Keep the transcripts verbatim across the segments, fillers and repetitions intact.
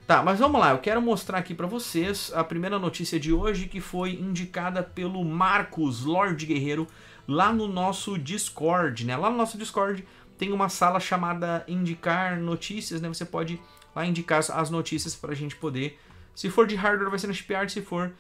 Tá, mas vamos lá, eu quero mostrar aqui pra vocês a primeira notícia de hoje que foi indicada pelo Marcos Lorde Guerreiro lá no nosso Discord, né? Lá no nosso Discord tem uma sala chamada Indicar Notícias, né? Você pode lá indicar as notícias pra gente poder... Se for de hardware vai ser na Shipyard, se for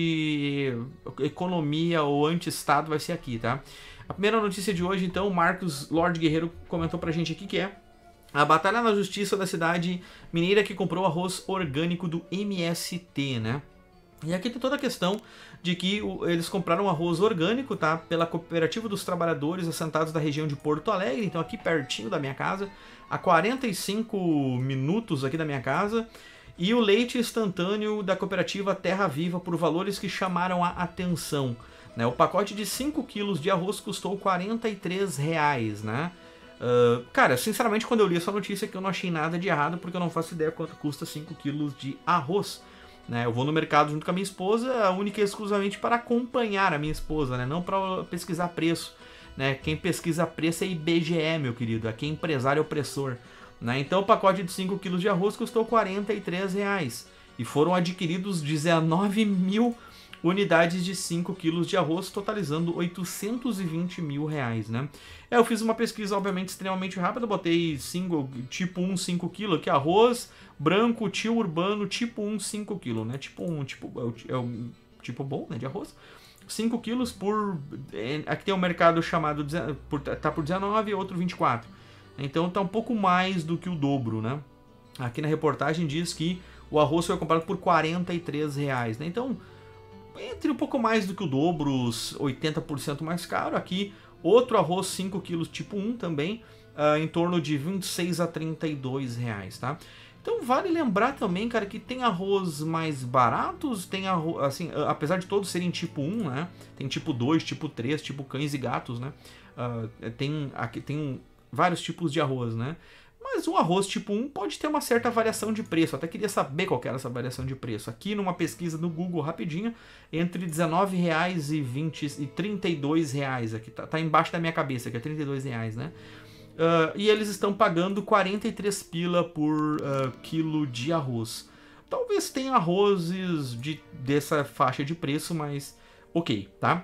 de economia ou anti-estado vai ser aqui, tá? A primeira notícia de hoje, então, o Marcos Lorde Guerreiro comentou pra gente aqui que é a batalha na justiça da cidade mineira que comprou arroz orgânico do M S T, né? E aqui tem toda a questão de que eles compraram arroz orgânico, tá? Pela Cooperativa dos Trabalhadores assentados da região de Porto Alegre, então aqui pertinho da minha casa, a quarenta e cinco minutos aqui da minha casa. E o leite instantâneo da cooperativa Terra Viva por valores que chamaram a atenção, né? O pacote de cinco quilos de arroz custou quarenta e três reais, né? Uh, cara, sinceramente, quando eu li essa notícia que eu não achei nada de errado, porque eu não faço ideia quanto custa cinco quilos de arroz, né? Eu vou no mercado junto com a minha esposa, única e exclusivamente para acompanhar a minha esposa, né? Não para pesquisar preço, né? Quem pesquisa preço é I B G E, meu querido, aqui é empresário opressor, né? Então o pacote de cinco quilos de arroz custou quarenta e três reais e foram adquiridos dezenove mil unidades de cinco quilos de arroz, totalizando oitocentos e vinte mil reais, né? É, eu fiz uma pesquisa, obviamente, extremamente rápida, botei single, tipo um, cinco quilos, aqui arroz branco, tio urbano, tipo um, cinco quilos, né? Tipo um, tipo, é um tipo bom, né, de arroz. cinco quilos por... Aqui tem um mercado chamado... Tá por dezenove e outro vinte e quatro. Então tá um pouco mais do que o dobro, né? Aqui na reportagem diz que o arroz foi comprado por quarenta e três reais, né? Então... entre um pouco mais do que o dobro, oitenta por cento mais caro. Aqui, outro arroz cinco quilos tipo um também, uh, em torno de vinte e seis a trinta e dois reais, tá? Então vale lembrar também, cara, que tem arroz mais baratos, tem arroz, assim, apesar de todos serem tipo um, né? Tem tipo dois, tipo três, tipo cães e gatos, né? Uh, tem, aqui, tem vários tipos de arroz, né? Mas um arroz tipo um pode ter uma certa variação de preço. Eu até queria saber qual que era essa variação de preço. Aqui numa pesquisa no Google rapidinho, entre dezenove reais e, vinte, e trinta e dois reais. Aqui tá, tá embaixo da minha cabeça, que é trinta e dois reais, né? Uh, e eles estão pagando quarenta e três pila por uh, quilo de arroz. Talvez tenha arrozes de, dessa faixa de preço, mas ok, tá?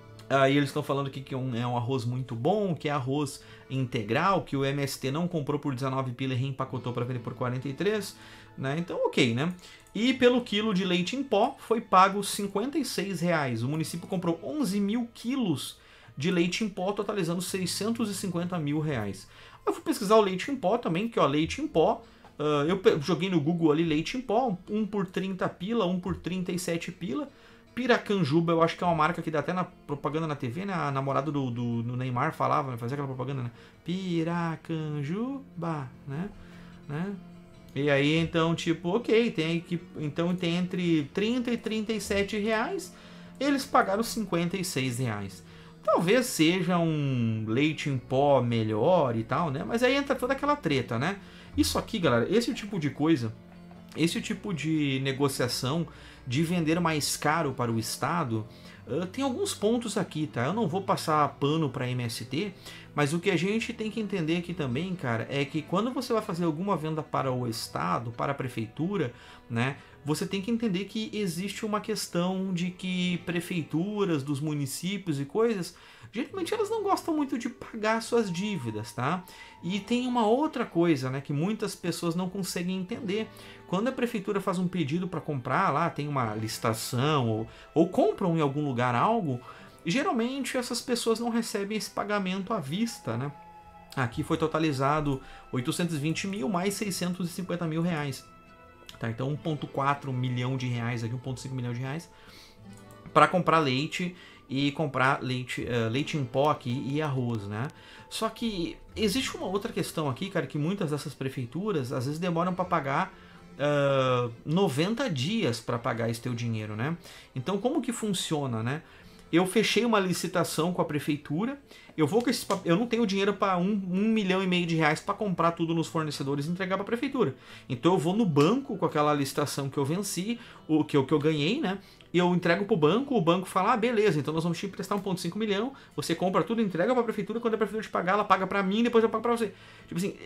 Aí eles estão falando aqui que é um, é um arroz muito bom, que é arroz integral, que o M S T não comprou por dezenove pila e reempacotou para vender por quarenta e três, né? Então ok, né? E pelo quilo de leite em pó foi pago cinquenta e seis reais. O município comprou onze mil quilos de leite em pó, totalizando seiscentos e cinquenta mil reais. Eu fui pesquisar o leite em pó também, que ó, leite em pó, uh, eu joguei no Google ali leite em pó, um por trinta pila, um por trinta e sete pila. Piracanjuba, eu acho que é uma marca que dá até na propaganda na T V, né? A namorada do, do, do Neymar falava, fazia aquela propaganda, né? Piracanjuba, né? né? E aí, então, tipo, ok, tem que, então tem entre trinta e trinta e sete reais, eles pagaram cinquenta e seis reais. Talvez seja um leite em pó melhor e tal, né? Mas aí entra toda aquela treta, né? Isso aqui, galera, esse tipo de coisa, esse tipo de negociação de vender mais caro para o Estado, uh, tem alguns pontos aqui, tá? Eu não vou passar pano para M S T, mas o que a gente tem que entender aqui também, cara, é que quando você vai fazer alguma venda para o Estado, para a Prefeitura, né? Você tem que entender que existe uma questão de que prefeituras dos municípios e coisas, geralmente elas não gostam muito de pagar suas dívidas, tá? E tem uma outra coisa, né, que muitas pessoas não conseguem entender. Quando a prefeitura faz um pedido para comprar, lá tem uma licitação, ou, ou compram em algum lugar algo, geralmente essas pessoas não recebem esse pagamento à vista, né? Aqui foi totalizado oitocentos e vinte mil mais seiscentos e cinquenta mil reais. Tá, então um vírgula quatro milhão de reais, aqui um vírgula cinco milhão de reais, para comprar leite e comprar leite, uh, leite em pó aqui e arroz, né? Só que existe uma outra questão aqui, cara, que muitas dessas prefeituras às vezes demoram para pagar uh, noventa dias para pagar esse teu dinheiro, né? Então como que funciona, né? Eu fechei uma licitação com a prefeitura, eu vou com esse, eu não tenho dinheiro para um, um milhão e meio de reais para comprar tudo nos fornecedores e entregar para a prefeitura. Então eu vou no banco com aquela licitação que eu venci, o que eu, que eu ganhei, né? E eu entrego para o banco, o banco fala, ah, beleza, então nós vamos te emprestar um vírgula cinco milhão, você compra tudo, entrega para a prefeitura, quando a prefeitura te pagar, ela paga para mim, depois eu pago para você. Tipo assim,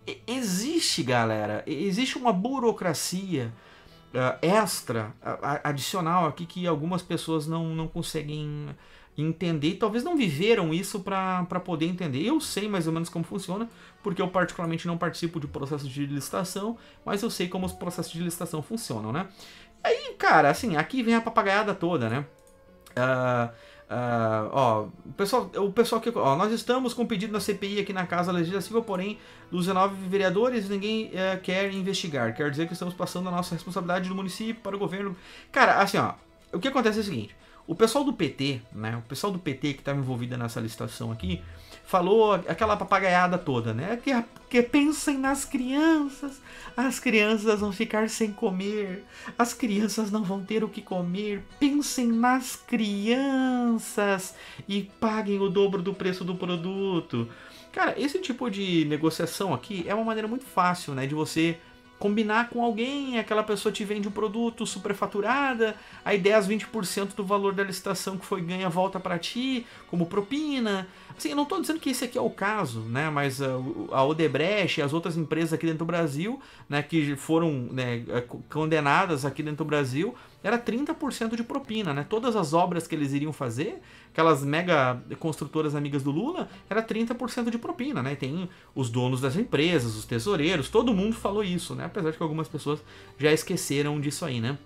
existe, galera, existe uma burocracia uh, extra, uh, adicional aqui, que algumas pessoas não, não conseguem entender, e talvez não viveram isso para poder entender. Eu sei mais ou menos como funciona, porque eu particularmente não participo de processos de licitação, mas eu sei como os processos de licitação funcionam, né? Aí, cara, assim, aqui vem a papagaiada toda, né? Uh, uh, ó, o pessoal, o pessoal que, ó, nós estamos com pedido na C P I aqui na Casa Legislativa, porém, dos dezenove vereadores, ninguém uh, quer investigar. Quer dizer que estamos passando a nossa responsabilidade do município para o governo. Cara, assim, ó, o que acontece é o seguinte: o pessoal do P T, né, o pessoal do P T que estava envolvido nessa licitação aqui, falou aquela papagaiada toda, né, que, que pensem nas crianças, as crianças vão ficar sem comer, as crianças não vão ter o que comer, pensem nas crianças e paguem o dobro do preço do produto. Cara, esse tipo de negociação aqui é uma maneira muito fácil, né, de você combinar com alguém, aquela pessoa te vende um produto superfaturada, aí dez, vinte por cento do valor da licitação que foi ganha volta para ti, como propina. Assim, eu não estou dizendo que esse aqui é o caso, né, mas a Odebrecht e as outras empresas aqui dentro do Brasil, né, que foram, né, condenadas aqui dentro do Brasil, era trinta por cento de propina, né? Todas as obras que eles iriam fazer, aquelas mega construtoras amigas do Lula, era trinta por cento de propina, né? Tem os donos das empresas, os tesoureiros, todo mundo falou isso, né? Apesar de que algumas pessoas já esqueceram disso aí, né?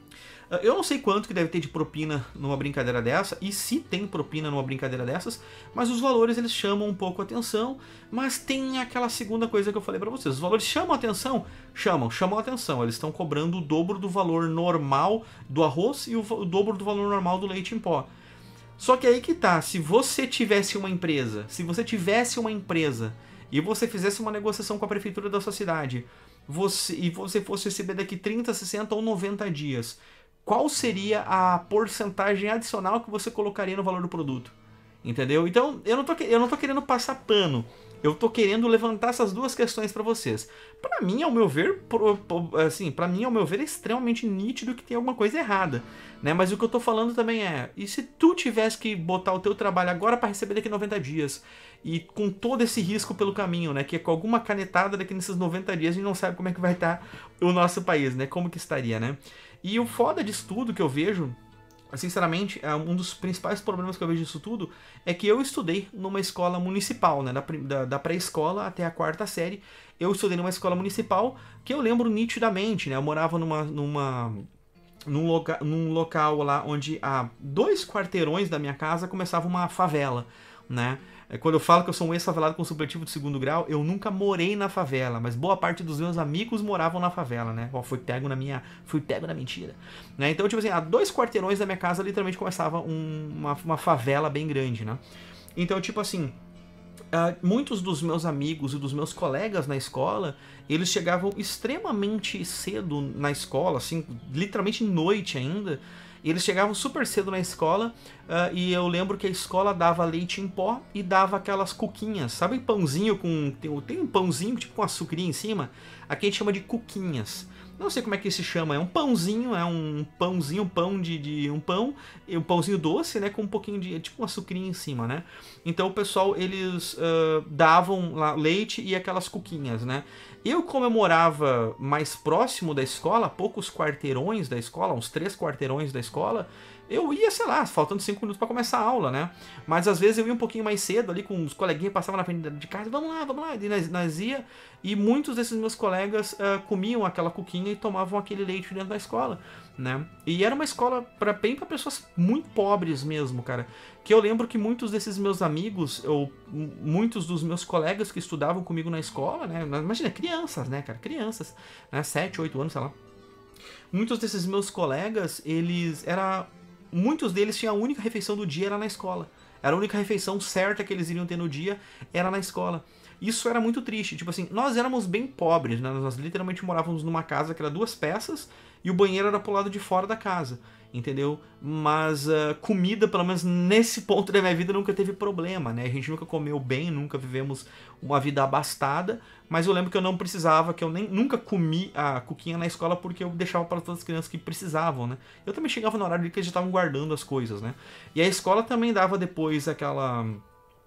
Eu não sei quanto que deve ter de propina numa brincadeira dessa, e se tem propina numa brincadeira dessas, mas os valores eles chamam um pouco a atenção, mas tem aquela segunda coisa que eu falei pra vocês, os valores chamam a atenção? Chamam, chamam a atenção, eles estão cobrando o dobro do valor normal do arroz e o, o dobro do valor normal do leite em pó. Só que aí que tá, se você tivesse uma empresa, se você tivesse uma empresa e você fizesse uma negociação com a prefeitura da sua cidade, você, e você fosse receber daqui trinta, sessenta ou noventa dias, qual seria a porcentagem adicional que você colocaria no valor do produto? Entendeu? Então, eu não tô, eu não tô querendo passar pano. Eu tô querendo levantar essas duas questões para vocês. Para mim, ao meu ver, assim, para mim, ao meu ver, é extremamente nítido que tem alguma coisa errada, né? Mas o que eu tô falando também é, e se tu tivesse que botar o teu trabalho agora para receber daqui noventa dias, e com todo esse risco pelo caminho, né? Que é com alguma canetada daqui nesses noventa dias a gente não sabe como é que vai estar o nosso país, né? Como que estaria, né? E o foda disso tudo que eu vejo, sinceramente, um dos principais problemas que eu vejo disso tudo é que eu estudei numa escola municipal, né, da, da pré-escola até a quarta série, eu estudei numa escola municipal que eu lembro nitidamente, né, eu morava numa, numa, num, loca, num local lá onde a dois quarteirões da minha casa começava uma favela, né. Quando eu falo que eu sou um ex-favelado com supletivo de segundo grau, eu nunca morei na favela, mas boa parte dos meus amigos moravam na favela, né? Ó, fui pego na minha, fui pego na mentira, né? Então, tipo assim, a dois quarteirões da minha casa literalmente começava um, uma, uma favela bem grande, né? Então, tipo assim, uh, muitos dos meus amigos e dos meus colegas na escola, eles chegavam extremamente cedo na escola, assim, literalmente noite ainda. Eles chegavam super cedo na escola, uh, e eu lembro que a escola dava leite em pó e dava aquelas cuquinhas. Sabe pãozinho com... Tem, tem um pãozinho tipo com açucrinha em cima? Aqui a gente chama de cuquinhas. Não sei como é que se chama, é um pãozinho, é um pãozinho, um pão de, de um pão, um pãozinho doce, né, com um pouquinho de, tipo um açucrinho em cima, né? Então o pessoal, eles uh, davam lá leite e aquelas cuquinhas, né? Eu, como eu morava mais próximo da escola, poucos quarteirões da escola, uns três quarteirões da escola, eu ia, sei lá, faltando cinco minutos para começar a aula, né? Mas às vezes eu ia um pouquinho mais cedo ali com os coleguinhas, passavam na frente de casa, vamos lá, vamos lá, e nós, nós ia, e muitos desses meus colegas uh, comiam aquela cuquinha e tomavam aquele leite dentro da escola, né? E era uma escola pra, bem para pessoas muito pobres mesmo, cara. Que eu lembro que muitos desses meus amigos, ou muitos dos meus colegas que estudavam comigo na escola, né? Imagina, crianças, né, cara? Crianças, né? sete, oito anos, sei lá. Muitos desses meus colegas, eles... Era... Muitos deles tinham a única refeição do dia era na escola. Era a única refeição certa que eles iriam ter no dia, era na escola. Isso era muito triste. Tipo assim, nós éramos bem pobres, né? Nós literalmente morávamos numa casa que era duas peças e o banheiro era pro lado de fora da casa, entendeu? Mas uh, comida, pelo menos nesse ponto da minha vida, nunca teve problema, né? A gente nunca comeu bem, nunca vivemos uma vida abastada, mas eu lembro que eu não precisava, que eu nem, nunca comi a cuquinha na escola porque eu deixava para todas as crianças que precisavam, né? Eu também chegava no horário de que eles já estavam guardando as coisas, né? E a escola também dava depois aquela...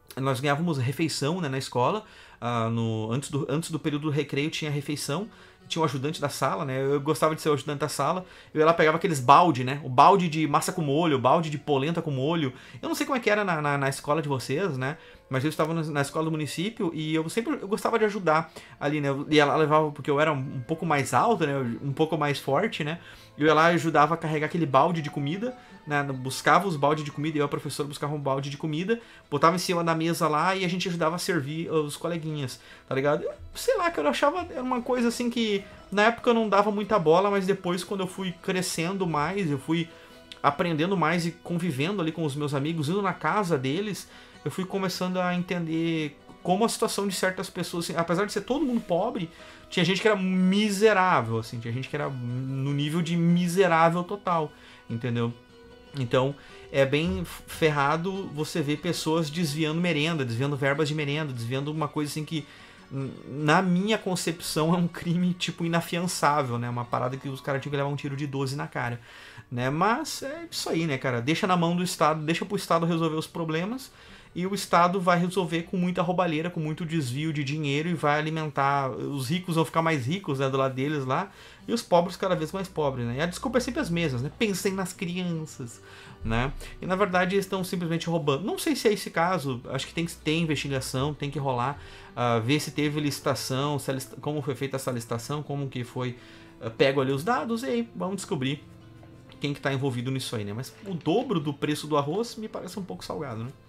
nós ganhávamos refeição, né, na escola, uh, no, antes, do, antes do período do recreio tinha refeição, tinha um ajudante da sala, né, eu gostava de ser o ajudante da sala, eu ia lá, pegava aqueles balde, né, o balde de massa com molho, o balde de polenta com molho, eu não sei como é que era na, na, na escola de vocês, né, mas eu estava na escola do município e eu sempre eu gostava de ajudar ali, né, e ela levava, porque eu era um pouco mais alto, né, um pouco mais forte, né, eu ia lá e ajudava a carregar aquele balde de comida, né, buscava os baldes de comida, eu e a professora buscava um balde de comida, botava em cima da mesa lá e a gente ajudava a servir os coleguinhas, tá ligado? Eu, sei lá, que eu achava era uma coisa assim que na época eu não dava muita bola, mas depois quando eu fui crescendo mais, eu fui aprendendo mais e convivendo ali com os meus amigos, indo na casa deles, eu fui começando a entender como a situação de certas pessoas, assim, apesar de ser todo mundo pobre, tinha gente que era miserável, assim, tinha gente que era no nível de miserável total, entendeu? Então, é bem ferrado você ver pessoas desviando merenda, desviando verbas de merenda, desviando uma coisa assim que, na minha concepção, é um crime, tipo, inafiançável, né? Uma parada que os caras tinham que levar um tiro de doze na cara, né? Mas é isso aí, né, cara? Deixa na mão do Estado, deixa pro Estado resolver os problemas e o Estado vai resolver com muita roubalheira, com muito desvio de dinheiro e vai alimentar, os ricos vão ficar mais ricos, né, do lado deles lá, e os pobres cada vez mais pobres, né? E a desculpa é sempre as mesmas, né? Pensem nas crianças, né? E na verdade eles estão simplesmente roubando. Não sei se é esse caso, acho que tem que ter investigação, tem que rolar, uh, ver se teve licitação, se lista... como foi feita essa licitação, como que foi uh, pego ali os dados, e aí vamos descobrir quem que tá envolvido nisso aí, né? Mas o dobro do preço do arroz me parece um pouco salgado, né?